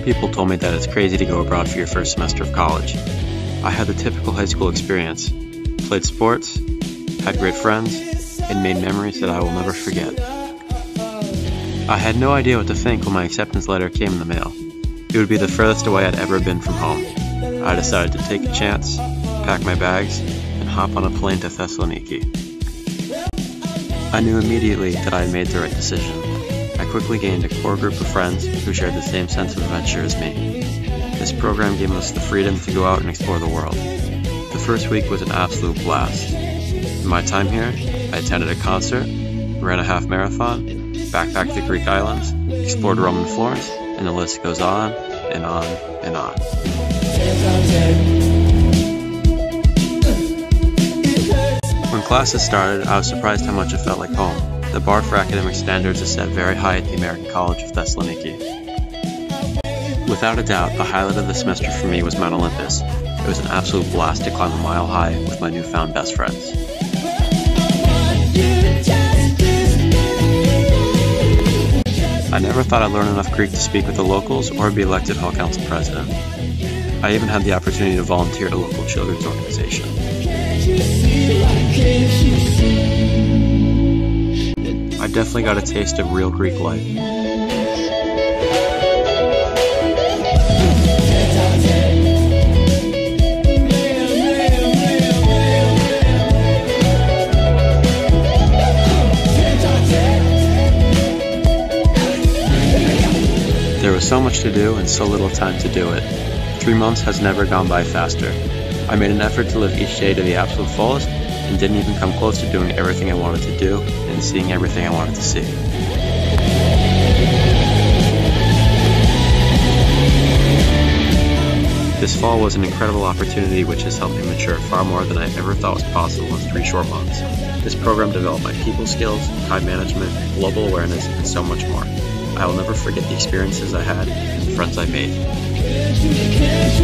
people told me that it's crazy to go abroad for your first semester of college. I had the typical high school experience, played sports, had great friends, and made memories that I will never forget. I had no idea what to think when my acceptance letter came in the mail. It would be the furthest away I'd ever been from home. I decided to take a chance, pack my bags, and hop on a plane to Thessaloniki. I knew immediately that I had made the right decision. I quickly gained a core group of friends who shared the same sense of adventure as me. This program gave us the freedom to go out and explore the world. The first week was an absolute blast. In my time here, I attended a concert, ran a half marathon, backpacked the Greek islands, explored Rome and Florence, and the list goes on and on and on. When classes started, I was surprised how much it felt like home. The bar for academic standards is set very high at the American College of Thessaloniki. Without a doubt, the highlight of the semester for me was Mount Olympus. It was an absolute blast to climb a mile high with my newfound best friends. I never thought I'd learn enough Greek to speak with the locals or be elected Hall Council president. I even had the opportunity to volunteer at a local children's organization. I definitely got a taste of real Greek life. There was so much to do and so little time to do it. 3 months has never gone by faster. I made an effort to live each day to the absolute fullest and didn't even come close to doing everything I wanted to do and seeing everything I wanted to see. This fall was an incredible opportunity which has helped me mature far more than I ever thought was possible in 3 short months. This program developed my people skills, time management, global awareness, and so much more. I will never forget the experiences I had and the friends I made.